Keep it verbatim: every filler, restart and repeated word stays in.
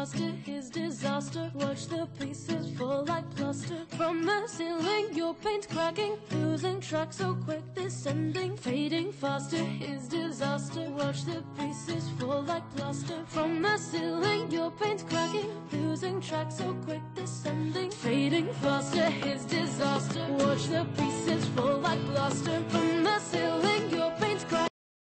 faster, his disaster. Watch the pieces fall like plaster. From the ceiling, your paint cracking, losing track so quick, descending, fading faster, his disaster. Watch the pieces fall like plaster. From the ceiling, your paint cracking, losing track so quick, descending, fading faster, his disaster. Watch the pieces fall like plaster. From the ceiling, your